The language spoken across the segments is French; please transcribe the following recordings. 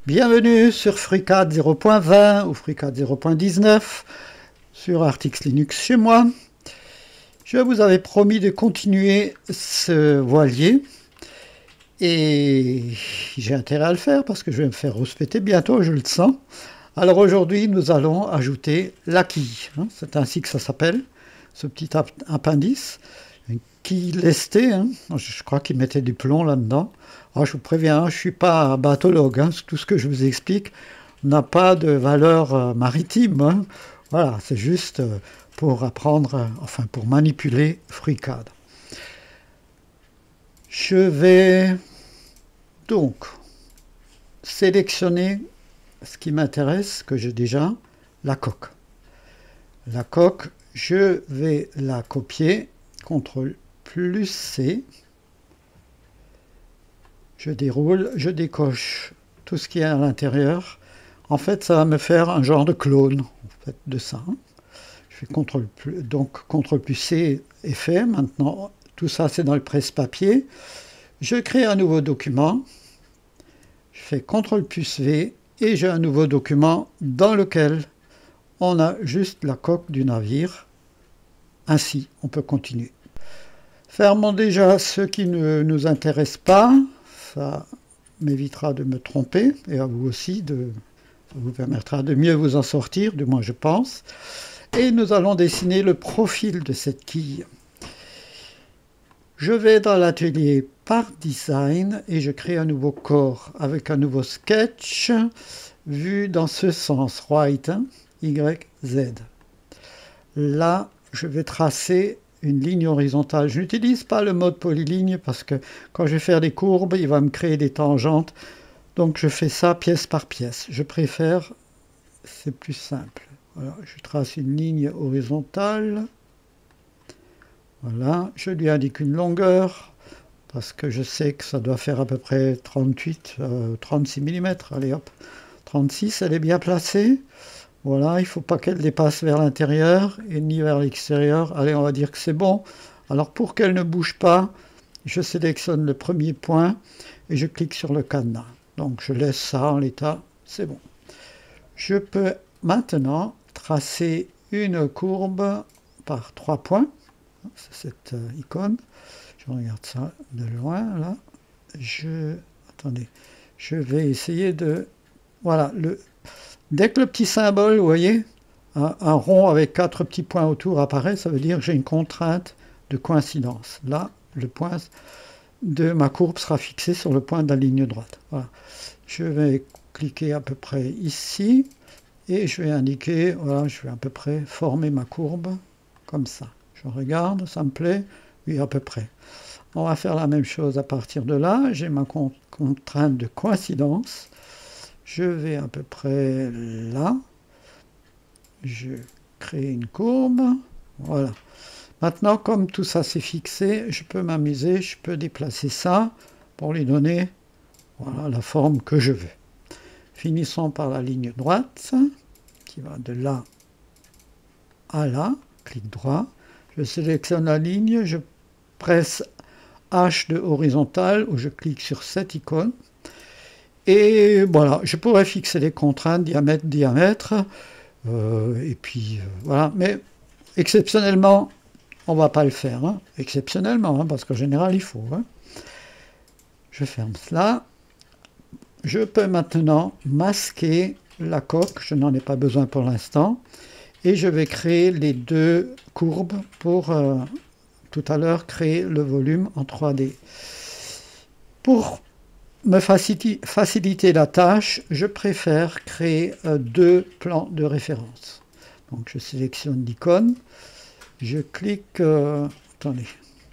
Bienvenue sur FreeCAD 0.20 ou FreeCAD 0.19 sur Artix Linux chez moi. Je vous avais promis de continuer ce voilier et j'ai intérêt à le faire parce que je vais me faire rouspéter bientôt, je le sens. Alors aujourd'hui, nous allons ajouter la quille. C'est ainsi que ça s'appelle, ce petit appendice. Une quille lestée, je crois qu'ils mettaient du plomb là-dedans. Alors, je vous préviens, je ne suis pas bateaulogue, tout ce que je vous explique n'a pas de valeur maritime. Voilà, c'est juste pour apprendre, enfin pour manipuler FreeCAD. Je vais donc sélectionner ce qui m'intéresse, que j'ai déjà, la coque. La coque, je vais la copier, CTRL plus C. Je déroule, je décoche tout ce qui est à l'intérieur. En fait, ça va me faire un genre de clone en fait, de ça. Je fais CTRL plus C est fait. Maintenant, tout ça, c'est dans le presse-papier. Je crée un nouveau document. Je fais CTRL plus V et j'ai un nouveau document dans lequel on a juste la coque du navire. Ainsi, on peut continuer. Fermons déjà ce qui ne nous intéresse pas. Ça m'évitera de me tromper et à vous aussi, ça vous permettra de mieux vous en sortir, du moins je pense. Et nous allons dessiner le profil de cette quille. Je vais dans l'atelier Part Design et je crée un nouveau corps avec un nouveau sketch vu dans ce sens, right, Y, Z. Là, je vais tracer une ligne horizontale. Je n'utilise pas le mode polyligne parce que quand je vais faire des courbes, il va me créer des tangentes. Donc je fais ça pièce par pièce. Je préfère, c'est plus simple. Voilà, je trace une ligne horizontale. Voilà, je lui indique une longueur parce que je sais que ça doit faire à peu près 36 mm. Allez hop, 36, elle est bien placée. Voilà, il ne faut pas qu'elle dépasse vers l'intérieur et ni vers l'extérieur. Allez, on va dire que c'est bon. Alors pour qu'elle ne bouge pas, je sélectionne le premier point et je clique sur le cadenas. Donc je laisse ça en l'état, c'est bon. Je peux maintenant tracer une courbe par 3 points. C'est cette icône. Je regarde ça de loin là. Attendez, je vais essayer de... Voilà, dès que le petit symbole, vous voyez, un rond avec 4 petits points autour apparaît, ça veut dire que j'ai une contrainte de coïncidence. Là, le point de ma courbe sera fixé sur le point de la ligne droite. Voilà. Je vais cliquer à peu près ici et je vais indiquer, voilà, je vais à peu près former ma courbe comme ça. Je regarde, ça me plaît, oui, à peu près. On va faire la même chose à partir de là. J'ai ma contrainte de coïncidence. Je vais à peu près là. Je crée une courbe. Voilà. Maintenant, comme tout ça c'est fixé, je peux m'amuser, je peux déplacer ça pour lui donner voilà, la forme que je veux. Finissons par la ligne droite qui va de là à là. Clic droit. Je sélectionne la ligne, je presse H de horizontal ou je clique sur cette icône. Et voilà, je pourrais fixer les contraintes diamètre, et puis voilà, mais exceptionnellement, on ne va pas le faire, exceptionnellement, parce qu'en général, il faut. Je ferme cela. Je peux maintenant masquer la coque, je n'en ai pas besoin pour l'instant, et je vais créer les deux courbes pour tout à l'heure créer le volume en 3D. Pour me faciliter la tâche, je préfère créer deux plans de référence. Donc je sélectionne l'icône, je clique, attendez,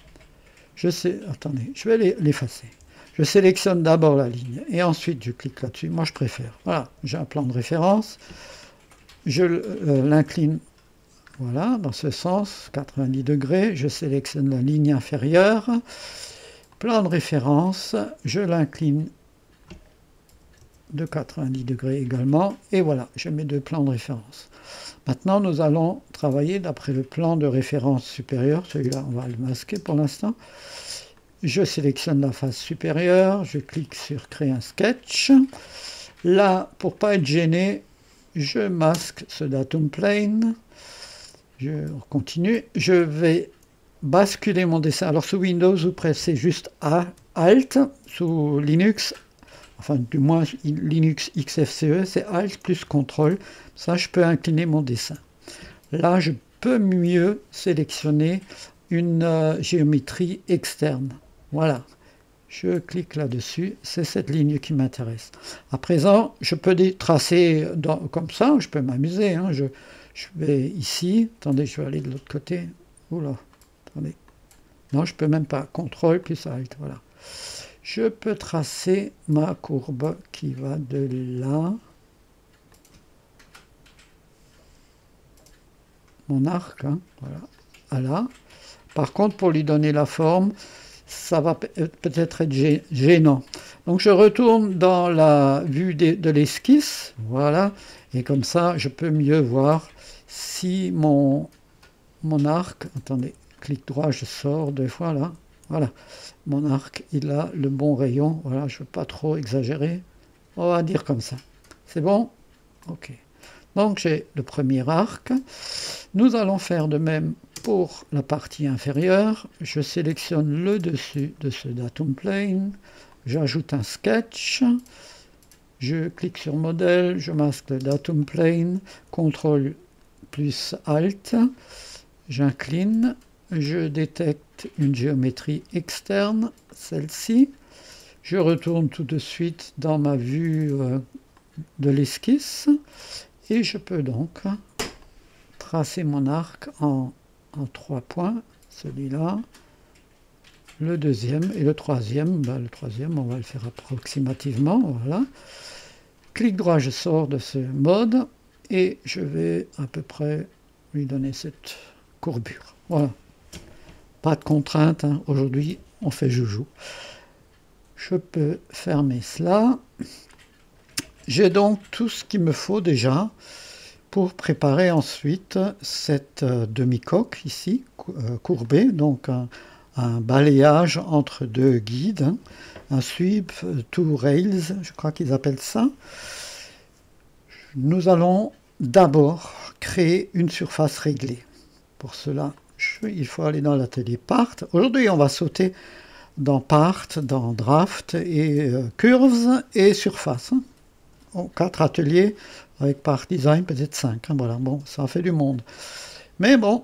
je vais l'effacer. Je sélectionne d'abord la ligne et ensuite je clique là-dessus. Moi je préfère. Voilà, j'ai un plan de référence, je l'incline, voilà, dans ce sens, 90 degrés, je sélectionne la ligne inférieure. Plan de référence, je l'incline de 90 degrés également, et voilà, j'ai mes deux plans de référence. Maintenant, nous allons travailler d'après le plan de référence supérieur, celui-là, on va le masquer pour l'instant. Je sélectionne la face supérieure, je clique sur créer un sketch, Là, pour pas être gêné, je masque ce datum plane. Je continue. Je vais basculer mon dessin. Alors sous Windows, vous pressez juste Alt. Sous Linux, enfin du moins Linux XFCE, c'est Alt plus CTRL. Ça, je peux incliner mon dessin. Là, je peux mieux sélectionner une géométrie externe. Voilà. Je clique là-dessus, c'est cette ligne qui m'intéresse. À présent, je peux tracer comme ça, je peux m'amuser. Hein. Je vais ici, attendez, je vais aller de l'autre côté. Oula, attendez. Non, je peux même pas. CTRL plus Alt, voilà. Je peux tracer ma courbe qui va de là. Mon arc, hein, voilà, à là. Par contre, pour lui donner la forme, ça va peut-être être gênant. Donc je retourne dans la vue de l'esquisse, voilà, et comme ça je peux mieux voir si mon arc, attendez, clic droit, je sors 2 fois là, voilà, mon arc il a le bon rayon, voilà, je ne veux pas trop exagérer, on va dire comme ça. C'est bon? Ok. Donc j'ai le premier arc. Nous allons faire de même pour la partie inférieure. Je sélectionne le dessus de ce datum plane. J'ajoute un sketch. Je clique sur modèle. Je masque le datum plane. CTRL plus Alt. J'incline. Je détecte une géométrie externe, celle-ci. Je retourne tout de suite dans ma vue de l'esquisse. Et je peux donc tracer mon arc en 3 points, celui-là, le deuxième et le troisième. Le troisième, on va le faire approximativement, voilà. Clic droit, je sors de ce mode et je vais à peu près lui donner cette courbure. Voilà. Pas de contrainte, hein. Aujourd'hui, on fait joujou. Je peux fermer cela. J'ai donc tout ce qu'il me faut déjà pour préparer ensuite cette demi-coque ici, courbée, donc un balayage entre deux guides, hein, un sweep to rails, je crois qu'ils appellent ça. Nous allons d'abord créer une surface réglée. Pour cela, il faut aller dans l'atelier Part. Aujourd'hui, on va sauter dans Part, dans Draft et Curves et Surface. Hein. 4 ateliers, avec Part Design, peut-être 5. Hein, voilà, bon, ça en fait du monde. Mais bon,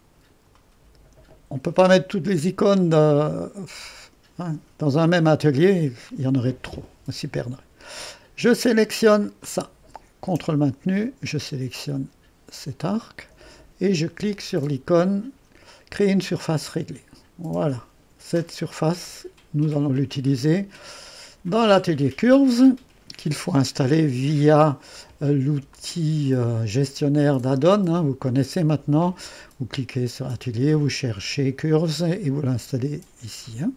on ne peut pas mettre toutes les icônes dans un même atelier, il y en aurait trop, on s'y perdrait. Je sélectionne ça. CTRL maintenu, je sélectionne cet arc et je clique sur l'icône créer une surface réglée. Voilà, cette surface, nous allons l'utiliser dans l'atelier Curves qu'il faut installer via l'outil gestionnaire d'add-on. Hein, vous connaissez maintenant. Vous cliquez sur Atelier, vous cherchez Curves et vous l'installez ici. Hein.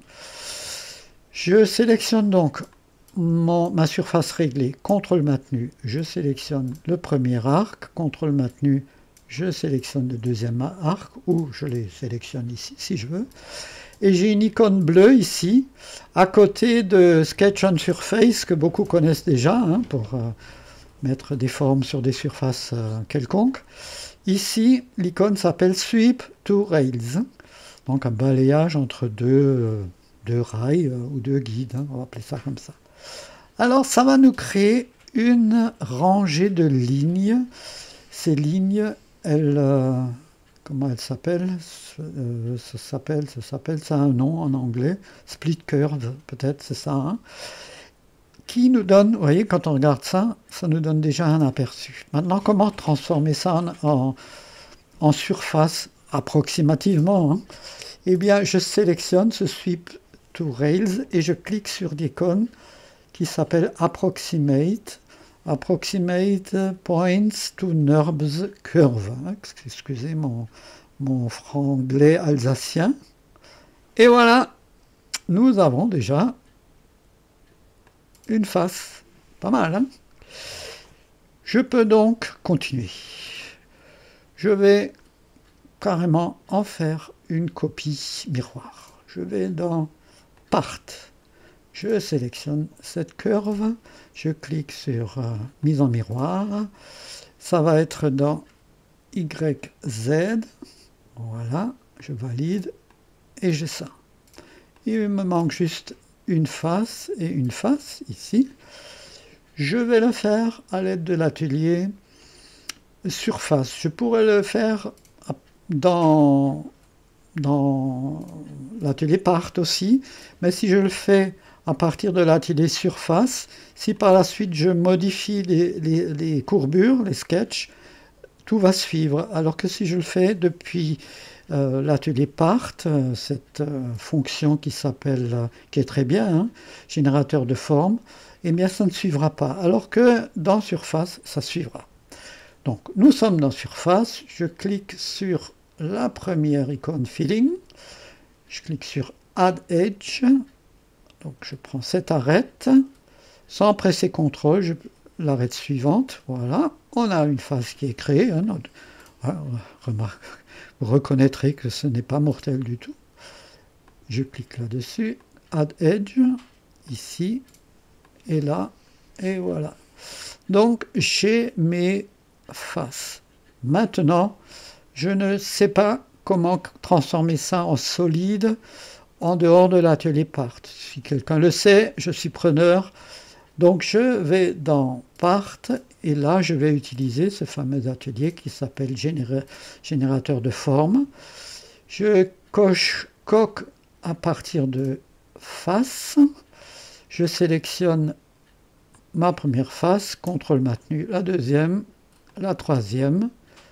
Je sélectionne donc ma surface réglée, CTRL maintenu, je sélectionne le premier arc, CTRL maintenu, je sélectionne le deuxième arc, ou je les sélectionne ici si je veux. Et j'ai une icône bleue ici, à côté de Sketch on Surface, que beaucoup connaissent déjà, hein, pour mettre des formes sur des surfaces quelconques. Ici, l'icône s'appelle Sweep to Rails, donc un balayage entre deux rails ou deux guides, hein, on va appeler ça comme ça. Alors, ça va nous créer une rangée de lignes. Ces lignes, elles... comment elles s'appellent? Ça a un nom en anglais. Split curve, peut-être, c'est ça. Hein, qui nous donne, vous voyez, quand on regarde ça, ça nous donne déjà un aperçu. Maintenant, comment transformer ça en surface approximativement, hein? Eh bien, je sélectionne ce Sweep to Rails et je clique sur l'icône qui s'appelle Approximate Points to NURBS Curve. Excusez mon franglais alsacien. Et voilà, nous avons déjà une face. Pas mal, hein? Je peux donc continuer. Je vais carrément en faire une copie miroir. Je vais dans Part. je sélectionne cette curve, je clique sur mise en miroir, ça va être dans YZ, voilà, je valide et j'ai ça. Il me manque juste une face et une face ici. Je vais le faire à l'aide de l'atelier surface. Je pourrais le faire dans l'atelier part aussi, mais si je le fais à partir de l'atelier surface, si par la suite je modifie les courbures, les sketchs, tout va suivre. Alors que si je le fais depuis l'atelier part, cette fonction qui s'appelle, qui est très bien, hein, générateur de forme, eh bien ça ne suivra pas. Alors que dans surface, ça suivra. Donc nous sommes dans surface, je clique sur la première icône filling, je clique sur Add Edge, donc je prends cette arête, sans presser CTRL, l'arête suivante, voilà, on a une face qui est créée, hein, remarque, vous reconnaîtrez que ce n'est pas mortel du tout. Je clique là-dessus, Add Edge, ici, et là, et voilà. Donc j'ai mes faces. Maintenant, je ne sais pas comment transformer ça en solide en dehors de l'atelier part. Si quelqu'un le sait, je suis preneur. Donc je vais dans part et là je vais utiliser ce fameux atelier qui s'appelle générateur de forme. Je coche coque à partir de face. Je sélectionne ma première face, contrôle maintenu, la deuxième, la troisième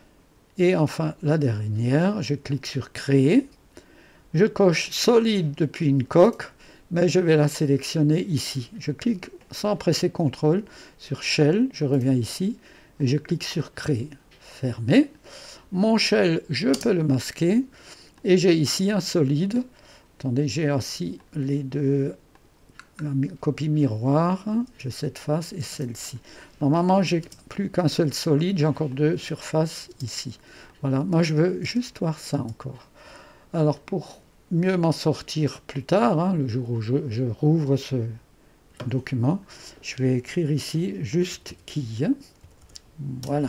et enfin la dernière. Je clique sur créer. Je coche solide depuis une coque, mais je vais la sélectionner ici. Je clique sans presser CTRL sur Shell, je reviens ici et je clique sur Créer. Fermer. Mon Shell, je peux le masquer et j'ai ici un solide. Attendez, j'ai aussi les deux copies miroir. J'ai cette face et celle-ci. Normalement, j'ai plus qu'un seul solide, j'ai encore deux surfaces ici. Voilà, moi je veux juste voir ça encore. Alors pour mieux m'en sortir plus tard, hein, le jour où je rouvre ce document, je vais écrire ici juste qui. Voilà.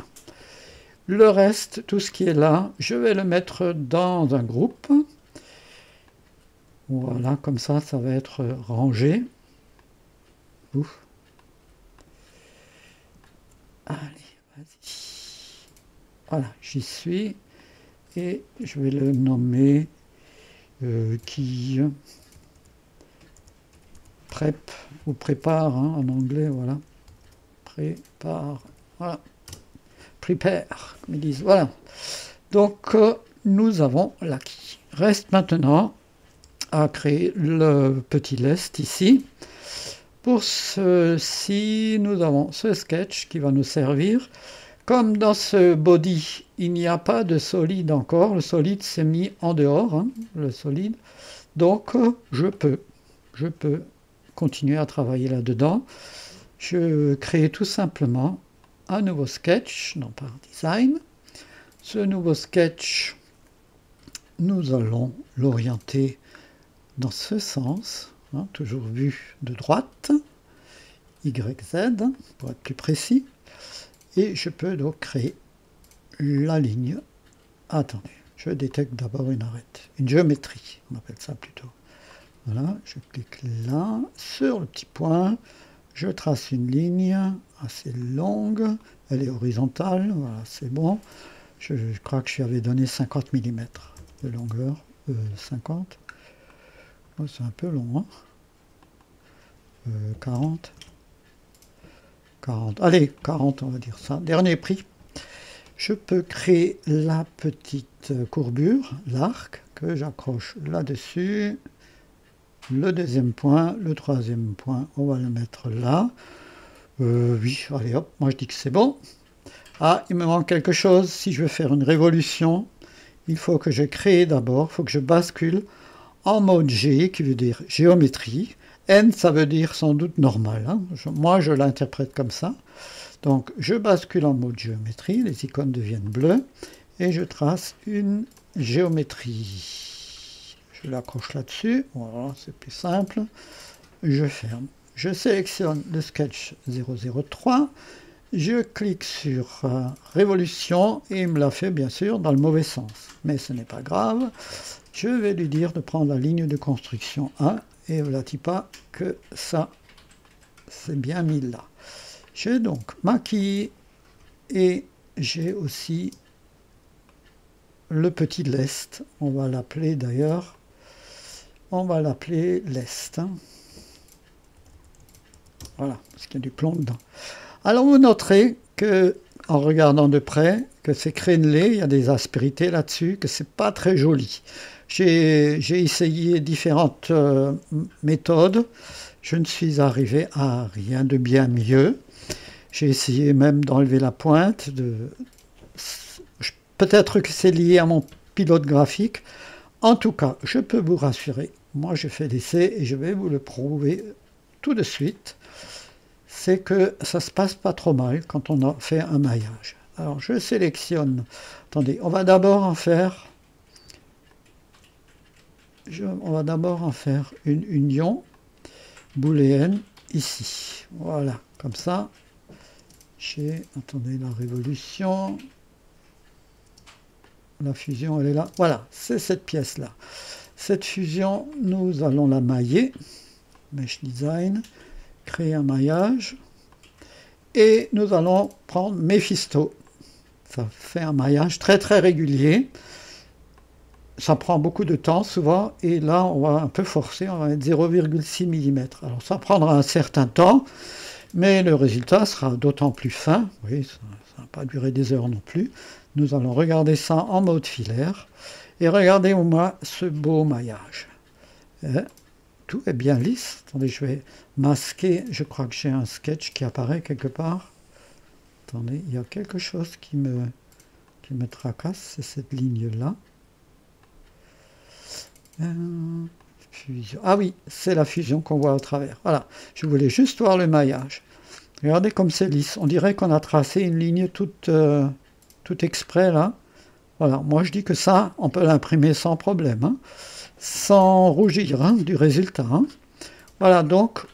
Le reste, tout ce qui est là, je vais le mettre dans un groupe. Voilà, comme ça va être rangé. Ouf. Allez, vas-y. Voilà, j'y suis. Et je vais le nommer qui prep ou prépare hein, en anglais, voilà. Prépare, voilà. Prepare, comme ils disent, voilà. Donc, nous avons l'acquis. Reste maintenant à créer le petit lest ici. Pour ceci, nous avons ce sketch qui va nous servir. Comme dans ce body, il n'y a pas de solide encore, le solide s'est mis en dehors, hein, le solide. Donc, je peux continuer à travailler là-dedans. Je crée tout simplement un nouveau sketch dans Part Design. Ce nouveau sketch, nous allons l'orienter dans ce sens, hein, toujours vu de droite, YZ, pour être plus précis. Et je peux donc créer la ligne. Attendez, je détecte d'abord une arête, une géométrie, on appelle ça plutôt. Voilà, je clique là, sur le petit point, je trace une ligne assez longue, elle est horizontale, voilà, c'est bon. Je crois que je lui avais donné 50 mm de longueur, 50. Oh, c'est un peu long, hein. 40. 40. Allez, 40, on va dire ça. Dernier prix. Je peux créer la petite courbure, l'arc, que j'accroche là-dessus. Le deuxième point, le troisième point, on va le mettre là. Oui, allez hop, moi je dis que c'est bon. Ah, il me manque quelque chose. Si je veux faire une révolution, il faut que je crée d'abord, il faut que je bascule en mode G, qui veut dire géométrie. N, ça veut dire sans doute normal. Hein. Moi, je l'interprète comme ça. Donc, je bascule en mode géométrie, les icônes deviennent bleues, et je trace une géométrie. Je l'accroche là-dessus, voilà, c'est plus simple. je ferme. Je sélectionne le sketch 003, je clique sur révolution et il me l'a fait bien sûr dans le mauvais sens. Mais ce n'est pas grave, je vais lui dire de prendre la ligne de construction 1 et voilà pas que ça c'est bien mis là. J'ai donc maquillé et j'ai aussi le petit lest, on va l'appeler d'ailleurs, on va l'appeler lest. Voilà, parce qu'il y a du plomb dedans. Alors vous noterez que, en regardant de près, que c'est crénelé, il y a des aspérités là-dessus, que c'est pas très joli. J'ai essayé différentes méthodes, je ne suis arrivé à rien de bien mieux. J'ai essayé même d'enlever la pointe. Peut-être que c'est lié à mon pilote graphique. En tout cas, je peux vous rassurer, moi j'ai fait l'essai et je vais vous le prouver tout de suite. C'est que ça se passe pas trop mal quand on a fait un maillage. Alors je sélectionne, attendez, on va d'abord en faire une union booléenne ici. Voilà, comme ça. Attendez, la révolution, la fusion, elle est là. Voilà, c'est cette pièce-là. Cette fusion, nous allons la mailler. Mesh Design, créer un maillage. Et nous allons prendre Mephisto. Ça fait un maillage très très régulier. Ça prend beaucoup de temps souvent. Et là, on va un peu forcer, on va mettre 0,6 mm. Alors ça prendra un certain temps. Mais le résultat sera d'autant plus fin. Oui, ça ne va pas durer des heures non plus. Nous allons regarder ça en mode filaire. Et regardez au moins ce beau maillage. Tout est bien lisse. Attendez, je vais masquer. Je crois que j'ai un sketch qui apparaît quelque part. Attendez, il y a quelque chose qui me tracasse. C'est cette ligne-là. Fusion. Ah oui, c'est la fusion qu'on voit au travers. Voilà, je voulais juste voir le maillage. Regardez comme c'est lisse. On dirait qu'on a tracé une ligne toute exprès là. Voilà, moi je dis que ça, on peut l'imprimer sans problème, hein, sans rougir hein, du résultat. Hein. Voilà donc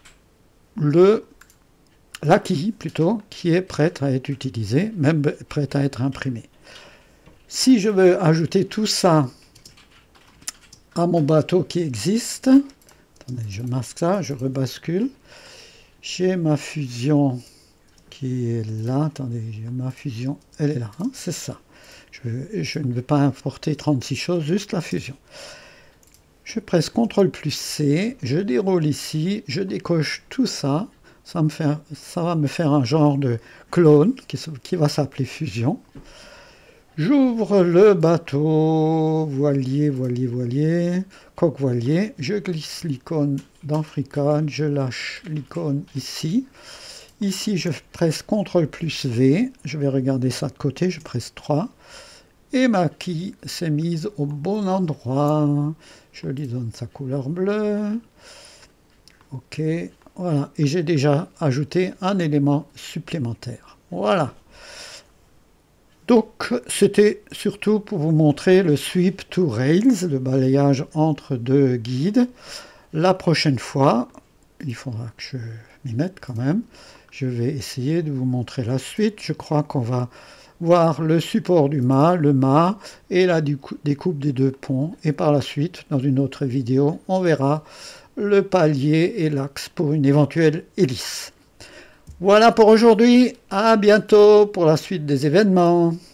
l'acquis plutôt qui est prêt à être utilisé, même prêt à être imprimé. Si je veux ajouter tout ça à mon bateau qui existe, attendez, je masque ça, je rebascule, j'ai ma fusion qui est là, attendez, j'ai ma fusion, elle est là, hein, c'est ça. Je ne veux pas importer 36 choses, juste la fusion. Je presse CTRL plus C, je déroule ici, je décoche tout ça, ça va me faire un genre de clone qui va s'appeler fusion. J'ouvre le bateau, voilier, coque voilier, je glisse l'icône dans FreeCAD, je lâche l'icône ici. Ici, je presse CTRL plus V, je vais regarder ça de côté, je presse 3. Et ma quille s'est mise au bon endroit. Je lui donne sa couleur bleue. Ok, voilà. Et j'ai déjà ajouté un élément supplémentaire. Voilà. Donc, c'était surtout pour vous montrer le sweep to rails, le balayage entre deux guides. La prochaine fois, il faudra que je m'y mette quand même. Je vais essayer de vous montrer la suite. Je crois qu'on va voir le support du mât, le mât et la découpe des deux ponts. Et par la suite, dans une autre vidéo, on verra le palier et l'axe pour une éventuelle hélice. Voilà pour aujourd'hui, à bientôt pour la suite des événements.